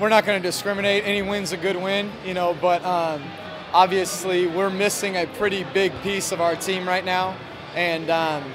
we're not going to discriminate. Any win's a good win, you know, but obviously we're missing a pretty big piece of our team right now. And,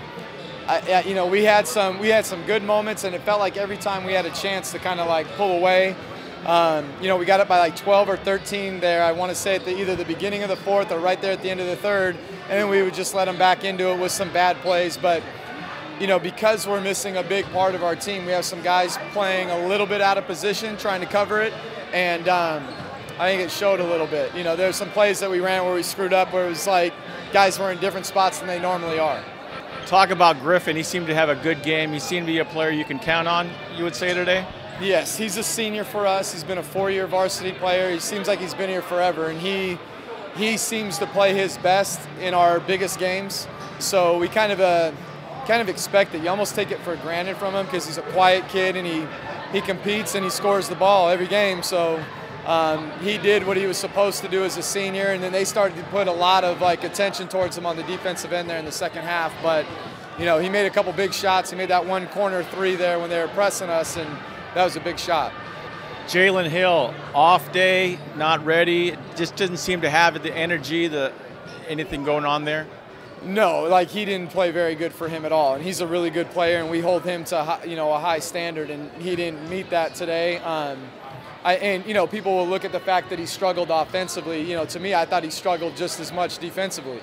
you know, we had some good moments, and it felt like every time we had a chance to kind of like pull away, you know, we got up by like 12 or 13 there. I want to say at either the beginning of the fourth or right there at the end of the third, and then we would just let them back into it with some bad plays. But, you know, because we're missing a big part of our team, we have some guys playing a little bit out of position, trying to cover it, and I think it showed a little bit. You know, there's some plays that we ran where we screwed up, where it was like guys were in different spots than they normally are. Talk about Griffin. He seemed to have a good game. He seemed to be a player you can count on, you would say today? Yes, he's a senior for us. He's been a 4-year varsity player. He seems like he's been here forever, and he seems to play his best in our biggest games. So we kind of expect it. You almost take it for granted from him because he's a quiet kid, and he competes and he scores the ball every game. So he did what he was supposed to do as a senior, and then they started to put a lot of like attention towards him on the defensive end there in the second half. But you know, he made a couple big shots. He made that one corner three there when they were pressing us, and that was a big shot. Jalen Hill, off day, not ready, just didn't seem to have the energy, anything going on there? No, like he didn't play very good for him at all, and he's a really good player, and we hold him to, you know, a high standard, and he didn't meet that today. And you know, people will look at the fact that he struggled offensively. You know, to me, I thought he struggled just as much defensively.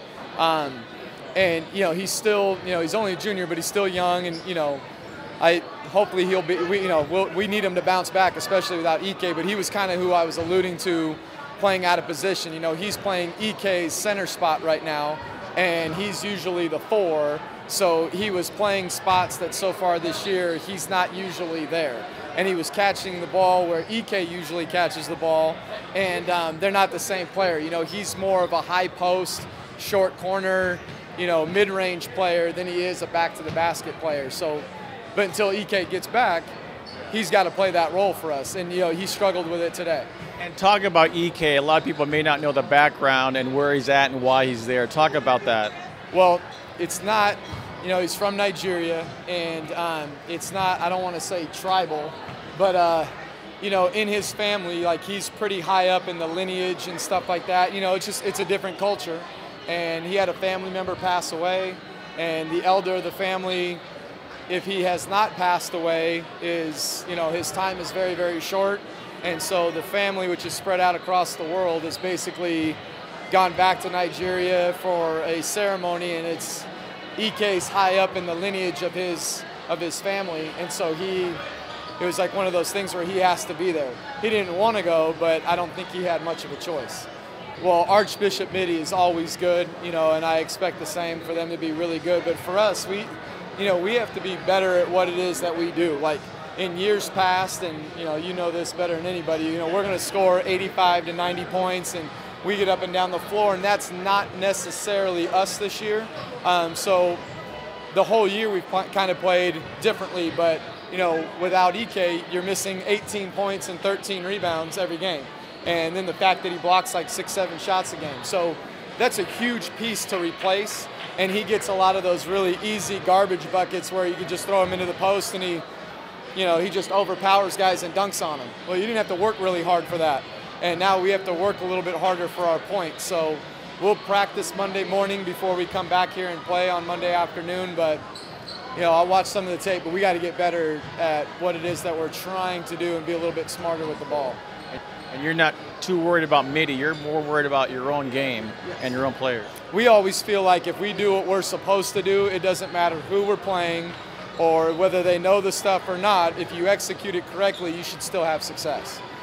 And you know, he's still, you know, he's only a junior, but he's still young, and you know, hopefully he'll be. We need him to bounce back, especially without Ike. But he was kind of who I was alluding to, playing out of position. You know, he's playing Ike's center spot right now, and he's usually the 4. So he was playing spots that so far this year he's not usually there. And he was catching the ball where Ike usually catches the ball, and they're not the same player. You know, he's more of a high post, short corner, you know, mid-range player than he is a back-to-the-basket player. So, but until Ike gets back, he's got to play that role for us, and you know, he struggled with it today. And talk about Ike. A lot of people may not know the background and where he's at and why he's there. Talk about that. Well, it's not, you know, he's from Nigeria, and it's not, I don't want to say tribal, but, you know, in his family, like he's pretty high up in the lineage and stuff like that. You know, it's a different culture. And he had a family member pass away, and the elder of the family, if he has not passed away, is, you know, his time is very, very short. And so the family, which is spread out across the world, has basically gone back to Nigeria for a ceremony, and it's Ike's high up in the lineage of his family, and so it was like one of those things where he has to be there. He didn't want to go, but I don't think he had much of a choice. Well, Archbishop Mitty is always good, you know, and I expect the same for them to be really good. But for us, we have to be better at what it is that we do. Like in years past, and you know this better than anybody, you know, we're going to score 85 to 90 points, and we get up and down the floor, and that's not necessarily us this year. So the whole year we've kind of played differently, but you know, without Ike, you're missing 18 points and 13 rebounds every game. And then the fact that he blocks like 6-7 shots a game. So that's a huge piece to replace, and he gets a lot of those really easy garbage buckets where you can just throw him into the post and he just overpowers guys and dunks on them. Well, you didn't have to work really hard for that. And now we have to work a little bit harder for our points. So we'll practice Monday morning before we come back here and play on Monday afternoon. But, you know, I'll watch some of the tape, but we got to get better at what it is that we're trying to do and be a little bit smarter with the ball. And you're not too worried about Mitty. You're more worried about your own game and your own players. We always feel like if we do what we're supposed to do, it doesn't matter who we're playing or whether they know the stuff or not. If you execute it correctly, you should still have success.